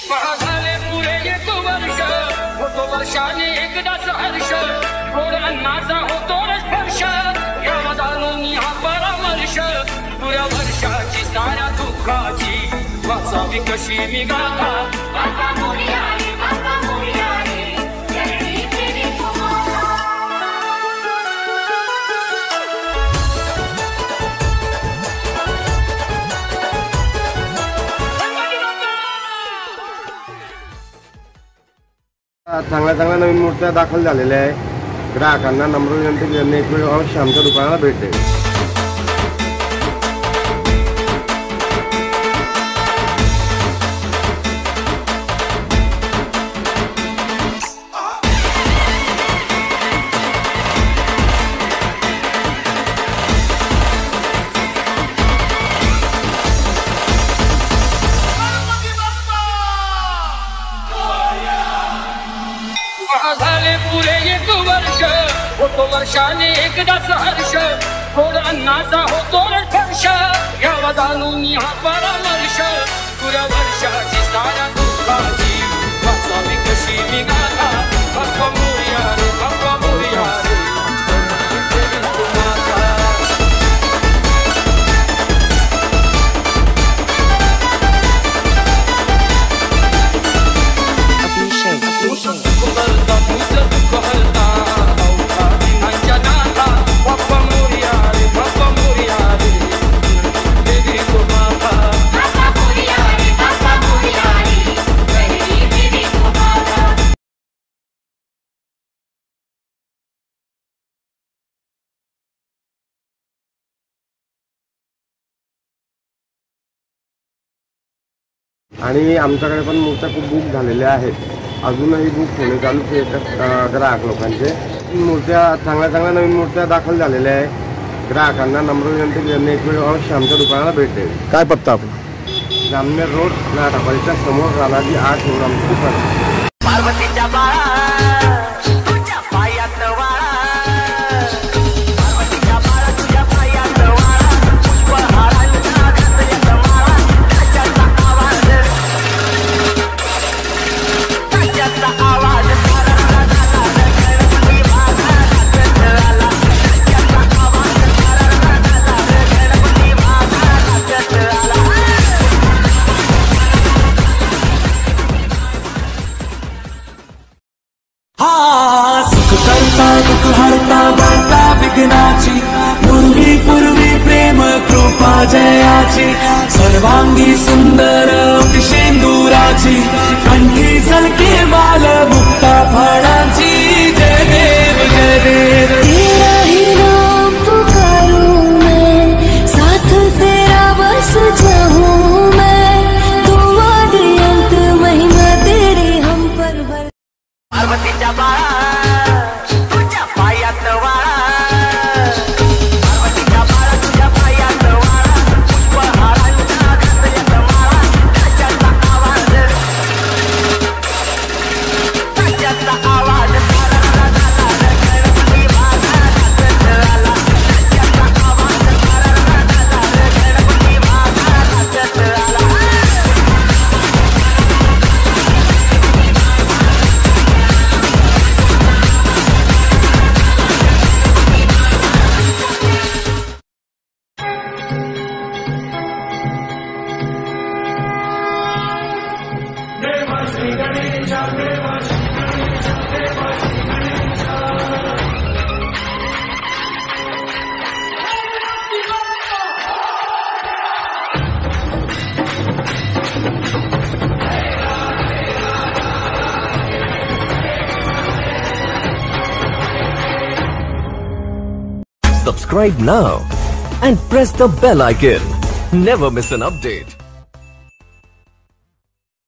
झाले पुरे एक वर्ष होतो वर्षाने एकदाच हर्ष गोड अन्नाचा होतो स्पर्श घ्यावा जाणून हा परामर्श पुऱ्या वर्षाची साऱ्या दुःखाची वाचावी कशी मी गाथा बाप्पा मोरया रे बाप्पा मोरया रे जय देवी तुम्हाला चांगल्या चांगल्या नवीन मूर्त्या दाखल झालेल्या आहे। ग्राहकांना नम्र विनंती की त्यांनी एक वेळ अवश्य आमच्या दुकानाला भेट द्यावी। झाले पुरे एक वर्ष होतो वर्षाने एकदाच हर्ष गोड अन्नाचा होतो स्पर्श घ्यावा जाणून हा परामर्श पुऱ्या वर्षाची साऱ्या दुःखाची वाचावी कशी मी गाथा बाप्पा मोरया रे बाप्पा मोरया रे जय तुम्हाला आणि आमच्याकडे पण मूर्त्या खूप बुक झालेल्या आहेत। अजूनही बुक होणे चालूच आहे ग्राहक लोकांचे। मूर्त्या चांगल्या चांगल्या नवीन मूर्त्या दाखल झालेल्या आहे। ग्राहकांना नम्र विनंती की त्यांनी एक वेळ अवश्य आमच्या दुकानाला भेट द्यावी। काय पत्ता आपला? जामनेर रोड नाटापाडीच्या समोर रालाजी 8 एवढं आमचं दुकान आहे। पार्वतीच्या बाळा तुझ्या पायात वाळा पार्वतीच्या बाळा तुझ्या पायात वाळा पुष्पहारांचा घातल्याचा माळा त्याच्याचा आवाज गणपती माझा नाचत आला त्याच्याचा आवाज गणपती माझा नाचत आला। सुख करता दुःख हरता वार्ता विघ्नाची पूर्वी पूर्वी प्रेम कृपा जयाची सर्वांगी सुंदर शेंदुराची कंठी झलके बाल मुक्ता फळाची जय देव जय देव। तेरा ही नाम पुकारूं मैं साथ तेरा बस जाऊं मैं तुम आदि अंत महिमा तेरी हम पर भर। पार्वतीच्या बाळा तुझ्या पायात वाळा पार्वतीच्या बाळा तुझ्या पायात वाळा पुष्पहारांचा घातल्याचा माळा त्याच्याचा आवाज गणपती माझा नाचत आला त्याच्याचा आवाज गणपती माझा नाचत आला। Subscribe now and press the bell icon. Never miss an update.